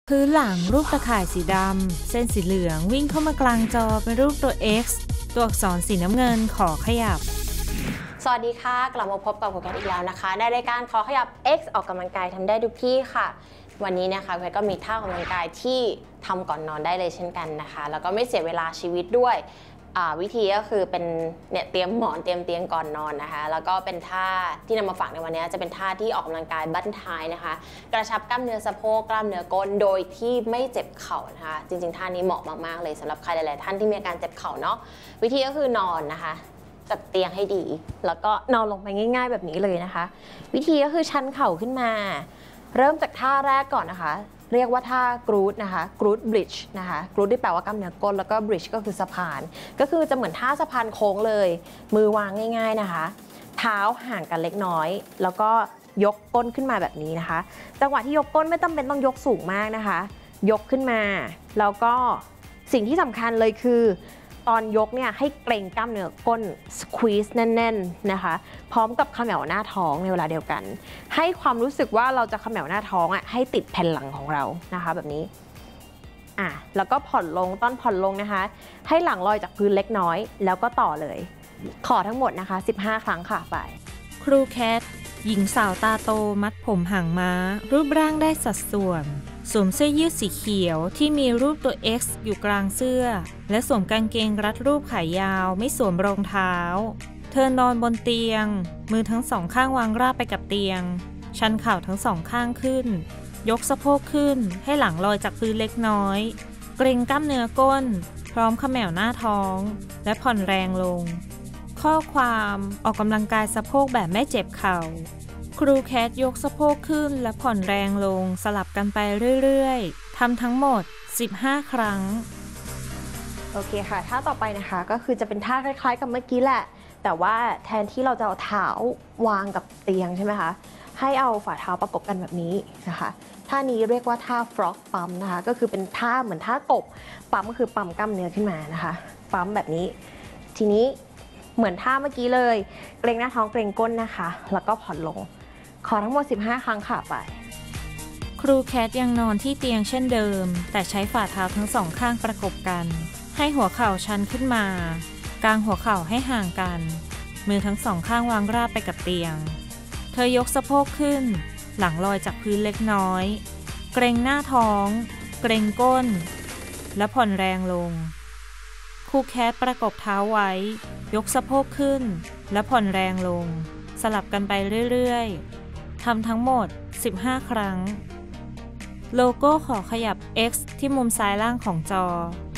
พื้นหลังรูปตะข่ายสีดำเส้นสีเหลืองวิ่งเข้ามากลางจอเป็นรูปตัว X ตัวอักษรสีน้ำเงินขอขยับสวัสดีค่ะกลับมาพบกับคุณแคทอีกแล้วนะคะในรายการขอขยับ X ออกกำลังกายทำได้ทุกที่ค่ะวันนี้นะคะแคทก็มีท่าออกกำลังกายที่ทำก่อนนอนได้เลยเช่นกันนะคะแล้วก็ไม่เสียเวลาชีวิตด้วยวิธีก็คือเป็นเนี่ยเตรียมหมอนเตรียมเตียงก่อนนอนนะคะแล้วก็เป็นท่าที่นำมาฝากในวันนี้จะเป็นท่าที่ออกกำลังกายบั้นท้ายนะคะกระชับกล้ามเนื้อสะโพกกล้ามเนื้อก้นโดยที่ไม่เจ็บเข่านะคะจริงๆท่านี้เหมาะมากๆเลยสำหรับใครหลายๆท่านที่มีอาการเจ็บเข่าเนาะวิธีก็คือนอนนะคะจัดเตียงให้ดีแล้วก็นอนลงไปง่ายๆแบบนี้เลยนะคะวิธีก็คือชันเข่าขึ้นมาเริ่มจากท่าแรกก่อนนะคะเรียกว่าท่ากรูดนะคะกรูดบริดจ์นะคะกรูดที่แปลว่ากล้ามเนื้อก้นแล้วก็บริดจ์ก็คือสะพานก็คือจะเหมือนท่าสะพานโค้งเลยมือวางง่ายๆนะคะเท้าห่างกันเล็กน้อยแล้วก็ยกก้นขึ้นมาแบบนี้นะคะจังหวะที่ยกก้นไม่จำเป็นต้องยกสูงมากนะคะยกขึ้นมาแล้วก็สิ่งที่สำคัญเลยคือตอนยกเนี่ยให้เกร็งกล้ามเนื้อก้นสควีซแน่นๆนะคะพร้อมกับเขม่าหน้าท้องในเวลาเดียวกันให้ความรู้สึกว่าเราจะเขม่าหน้าท้องอ่ะให้ติดแผ่นหลังของเรานะคะแบบนี้แล้วก็ผ่อนลงต้อนผ่อนลงนะคะให้หลังลอยจากพื้นเล็กน้อยแล้วก็ต่อเลยขอทั้งหมดนะคะ15ครั้งค่ะไปครูแคทหญิงสาวตาโตมัดผมหางม้ารูปร่างได้สัดส่วนสวมเสื้อยืดสีเขียวที่มีรูปตัว X อยู่กลางเสื้อและสวมกางเกงรัดรูปขายาวไม่สวมรองเท้าเธอนอนบนเตียงมือทั้งสองข้างวางราบไปกับเตียงชันเข่าทั้งสองข้างขึ้นยกสะโพกขึ้นให้หลังลอยจากพื้นเล็กน้อยเกร็งกล้ามเนื้อก้นพร้อมเขม่าหน้าท้องและผ่อนแรงลงข้อความออกกำลังกายสะโพกแบบไม่เจ็บเข่าครูแคทยกสะโพกขึ้นและผ่อนแรงลงสลับกันไปเรื่อยๆทำทั้งหมด15ครั้งโอเคค่ะท่าต่อไปนะคะก็คือจะเป็นท่าคล้ายๆกับเมื่อกี้แหละแต่ว่าแทนที่เราจะเอาเท้าวางกับเตียงใช่ไหมคะให้เอาฝ่าเท้าประกบกันแบบนี้นะคะท่านี้เรียกว่าท่า frog ปั๊มนะคะก็คือเป็นท่าเหมือนท่ากบปั๊มก็คือปั๊มกล้ามเนื้อขึ้นมานะคะปั๊มแบบนี้ทีนี้เหมือนท่าเมื่อกี้เลยเกร็งหน้าท้องเกร็งก้นนะคะแล้วก็ผ่อนลงขอทั้งหมด15ครั้งค่ะไปครูแคทยังนอนที่เตียงเช่นเดิมแต่ใช้ฝ่าเท้าทั้งสองข้างประกบกันให้หัวเข่าชันขึ้นมากางหัวเข่าให้ห่างกันมือทั้งสองข้างวางราบไปกับเตียงเธอยกสะโพกขึ้นหลังลอยจากพื้นเล็กน้อยเกร็งหน้าท้องเกร็งก้นและผ่อนแรงลงครูแคทประกบเท้าไว้ยกสะโพกขึ้นและผ่อนแรงลงสลับกันไปเรื่อยๆทำทั้งหมด15ครั้งโลโก้ขอขยับ X ที่มุมซ้ายล่างของจอ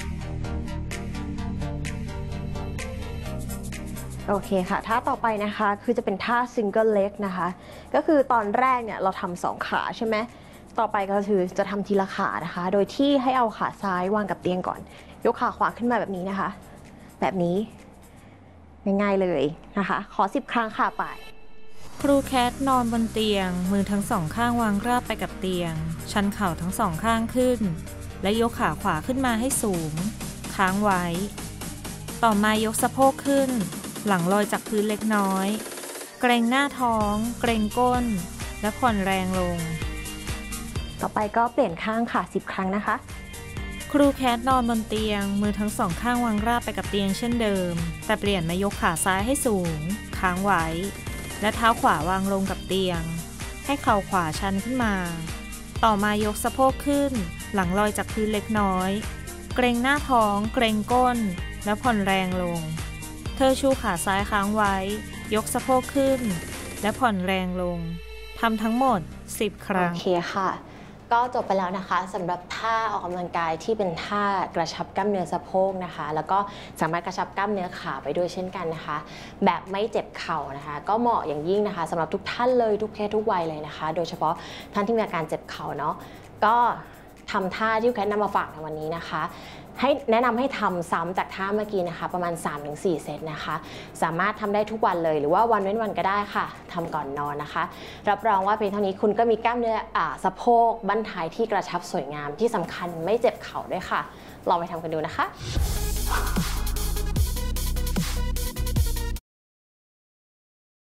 โอเคค่ะท่าต่อไปนะคะคือจะเป็นท่า single leg นะคะก็คือตอนแรกเนี่ยเราทำ2ขาใช่ไหมต่อไปก็คือจะทำทีละขานะคะโดยที่ให้เอาขาซ้ายวางกับเตียงก่อนยกขาขวาขึ้นมาแบบนี้นะคะแบบนี้ง่ายๆเลยนะคะขอ10ครั้งค่ะไปครูแคทนอนบนเตียงมือทั้งสองข้างวางราบไปกับเตียงชันเข่าทั้งสองข้างขึ้นและยกขาขวาขึ้นมาให้สูงค้างไว้ต่อมายกสะโพกขึ้นหลังลอยจากพื้นเล็กน้อยเกร็งหน้าท้องเกร็งก้นและผ่อนแรงลงต่อไปก็เปลี่ยนข้างค่ะ10ครั้งนะคะครูแคทนอนบนเตียงมือทั้งสองข้างวางราบไปกับเตียงเช่นเดิมแต่เปลี่ยนมายกขาซ้ายให้สูงค้างไว้และเท้าขวาวางลงกับเตียงให้เข่าขวาชันขึ้นมาต่อมายกสะโพกขึ้นหลังลอยจากพื้นเล็กน้อยเกร็งหน้าท้องเกร็งก้นและผ่อนแรงลงเธอชูขาซ้ายค้างไว้ยกสะโพกขึ้นและผ่อนแรงลงทำทั้งหมด10ครั้งโอเคค่ะก็จบไปแล้วนะคะสำหรับท่าออกกำลังกายที่เป็นท่ากระชับกล้ามเนื้อสะโพกนะคะแล้วก็สามารถกระชับกล้ามเนื้อขาไปด้วยเช่นกันนะคะแบบไม่เจ็บเข่านะคะก็เหมาะอย่างยิ่งนะคะสำหรับทุกท่านเลยทุกเพศทุกวัยเลยนะคะโดยเฉพาะท่านที่มีอาการเจ็บเข่าเนาะก็ทำท่าที่แคทนำมาฝากในวันนี้นะคะให้แนะนำให้ทำซ้ำจากท่าเมื่อกี้นะคะประมาณ 3-4 เซตนะคะสามารถทำได้ทุกวันเลยหรือว่าวันเว้นวันก็ได้ค่ะทำก่อนนอนนะคะรับรองว่าเพียงเท่านี้คุณก็มีกล้ามเนื้อสะโพกบั้นท้ายที่กระชับสวยงามที่สำคัญไม่เจ็บเข่าด้วยค่ะลองไปทำกันดูนะคะ